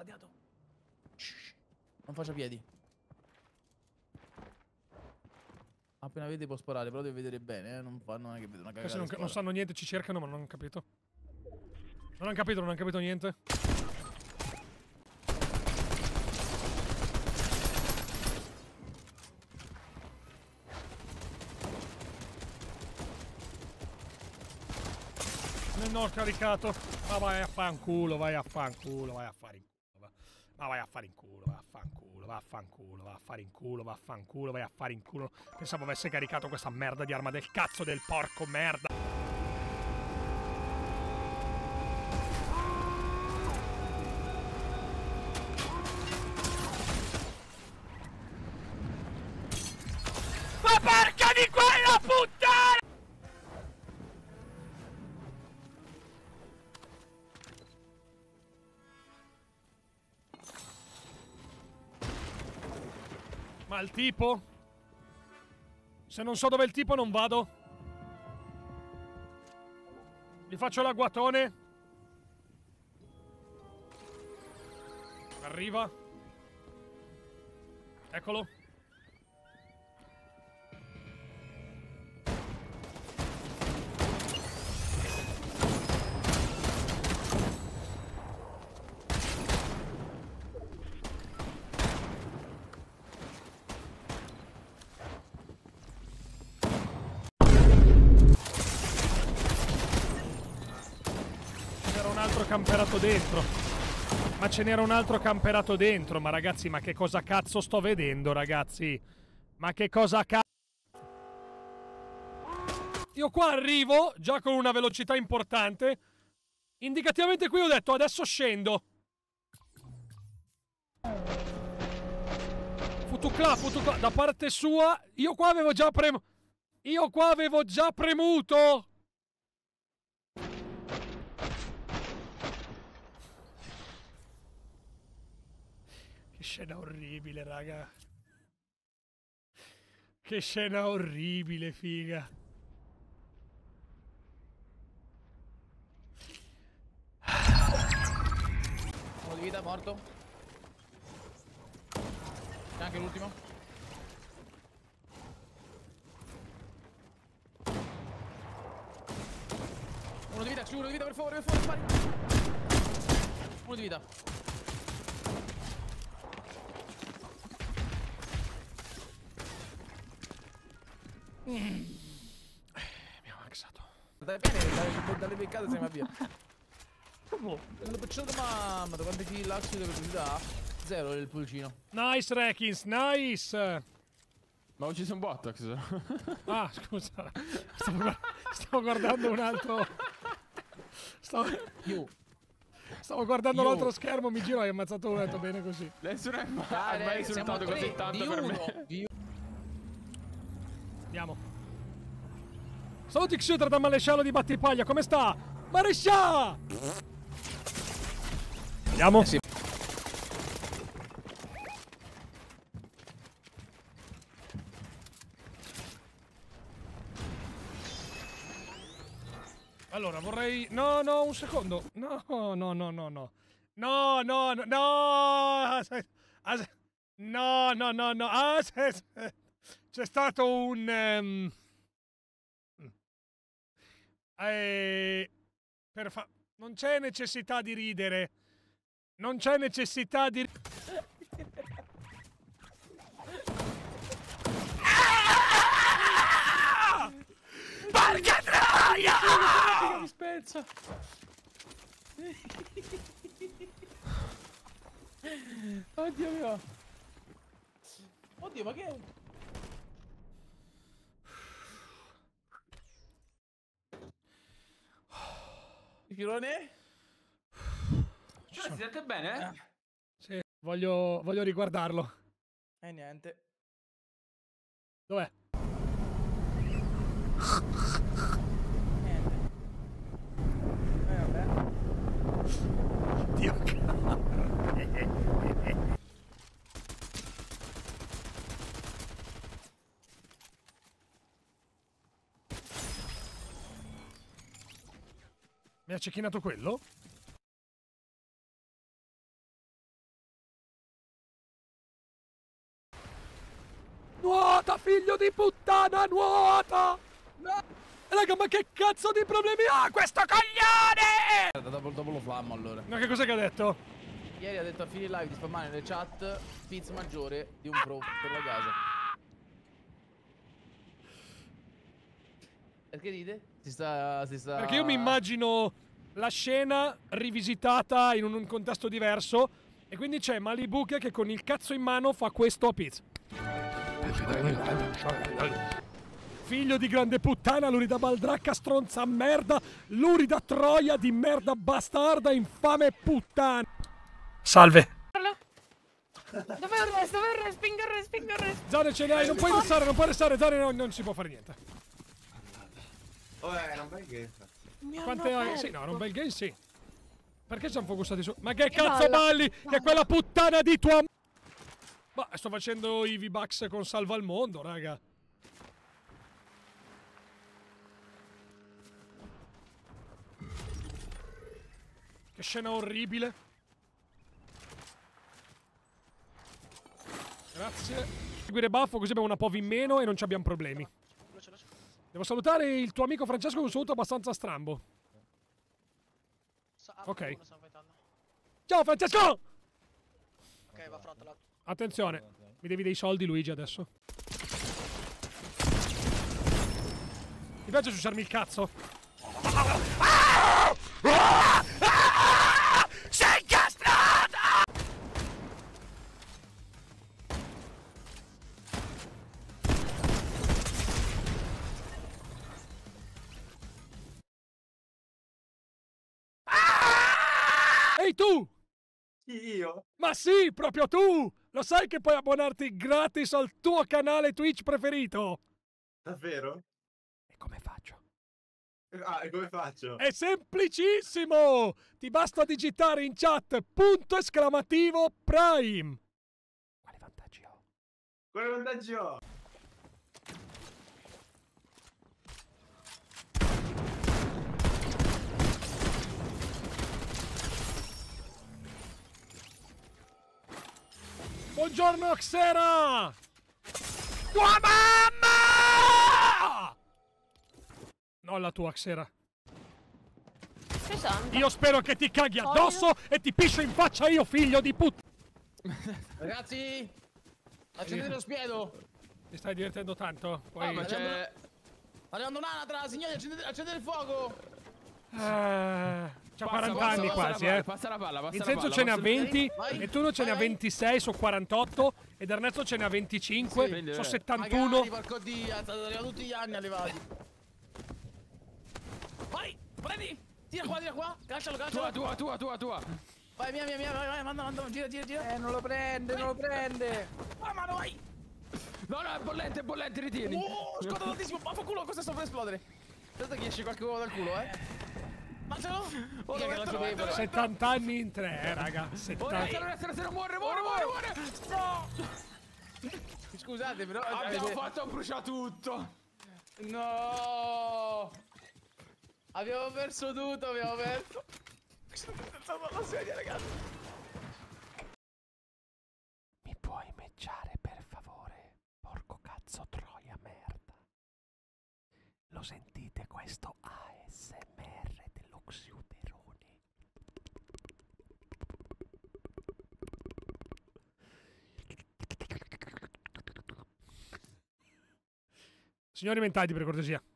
sbadiato. Shh. Non faccia piedi. Appena vede può sparare, però deve vedere bene, non è che vede una cagata. Non sanno niente, ci cercano, ma non hanno capito. Non hanno capito niente. Non ho caricato. Ma vai a fanculo, vai a fanculo, vai a fare in culo. Ma vai a fare in culo, vai a fanculo, vai a fanculo, vai a fare in culo, vai a fanculo, vai a fare in culo. Pensavo avesse caricato questa merda di arma del cazzo del porco merda. Ma porca di quella puttana! Ma il tipo? Se non so dove è il tipo non vado. Gli faccio l'agguatone. Arriva. Eccolo. Camperato dentro. Ma ce n'era un altro camperato dentro. Ma ragazzi, ma che cosa cazzo sto vedendo, ragazzi? Ma che cosa cazzo? Io qua arrivo già con una velocità importante. Indicativamente qui ho detto adesso scendo. Futucla da parte sua. Io qua avevo già premuto. Che scena orribile, raga. Che scena orribile, figa. Uno di vita, morto. C'è anche l'ultimo. Uno di vita, per favore, spari. Uno di vita. Mi ha maxato. Dai bene, dalle beccate siamo via. L'ho pacciato mamma, quanti kill l'axio che ti dà? Zero il pulcino. Nice Rekins, nice! Ma ho ucciso un Botox. Ah, scusa. Stavo guardando un altro. Stavo guardando l'altro schermo, mi giro e hai ammazzato uno e ho detto bene così. Nessuno è mai risultato così tanto per me. Andiamo. Saluti Xutra da Maresciallo di Battipaglia, come sta? Marescià! Andiamo. Sì. Allora, vorrei... No, un secondo. No. No. No. C'è stato un... Non c'è necessità di ridere. Non c'è necessità di... Porca troia! Mi spezza. Oddio mio. Oddio, ma che è? Girone? Si sente bene? Sì, voglio riguardarlo. Niente. Dov'è? Niente. Vabbè. Dio caro. Mi ha cecchinato quello? Nuota, figlio di puttana, nuota! No! Raga, ma che cazzo di problemi ha questo coglione? Dopo lo flammo allora. Ma che cos'è che ha detto? Ieri ha detto a fine live di spammare nelle chat pizza maggiore di un pro per la casa. Perché ride? Si sta... Perché io mi immagino la scena rivisitata in un contesto diverso e quindi c'è Malibu che con il cazzo in mano fa questo a pizza. Figlio di grande puttana, lurida baldracca, stronza merda, lurida troia di merda bastarda, infame puttana. Salve. Dove è il resto? Dove è il resto? Spingo il resto. Zane ce ne hai, non puoi restare, Zane no, non si può fare niente. Era un bel game. Quante hai? Sì, no, era un bel game, sì. Perché ci siamo focusati su... Ma che cazzo balli? Che è quella puttana di tua... Ma sto facendo i V-Bucks con Salva al Mondo, raga. Che scena orribile. Grazie. Seguire baffo così abbiamo una POV in meno e non ci abbiamo problemi. Devo salutare il tuo amico Francesco con un saluto abbastanza strambo. Ok. Ciao Francesco! Ok, va fronte là. Attenzione, mi devi dei soldi Luigi adesso. Ti piace ciucciarmi il cazzo? Sei incastrata! Ehi tu! Io? Ma sì, proprio tu! Lo sai che puoi abbonarti gratis al tuo canale Twitch preferito? Davvero? E come faccio? Ah, e come faccio? È semplicissimo! Ti basta digitare in chat punto esclamativo Prime. Quali vantaggi ho? Quale vantaggi ho? Buongiorno Xera! Tua mamma! Non la tua Xera. Io spero che ti caghi addosso e ti piscio in faccia io, figlio di puttana! Ragazzi! Accendete lo spiedo! Ti stai divertendo tanto? Poi... ma c'è... Sta arrivando un'anatra, signori, accendete il fuoco! C'ha 40 anni quasi, Passa la palla, passa la Vincenzo palla. ce ne ha 20, Vai, Nettuno ce ne ha vai. 26 su 48 ed Ernesto ce ne ha 25 Sì, su magari, 71. Magari, porco Dio, sono arrivati tutti gli anni arrivati. Vai, prendi! Tira qua, calcialo. Tua. Vai, mia, vai, manda, gira. Non lo prende. Vai, mano, vai! No, è bollente, ritieni. Scotta tantissimo, vaffanculo, cosa sta per esplodere? Aspetta che esce qualche uovo dal culo, Mangialo! Mica che la sapevo. 70 anni in 3, raga. 70. Se non muore. No! Scusate, però... Abbiamo fatto bruciare tutto. No! Abbiamo perso tutto, Sono pensato alla sedia, ragazzi. Mi puoi mecciare per favore? Porco cazzo troia merda. Lo sentite questo ASMR dello Xiuderone? Signori mentati per cortesia.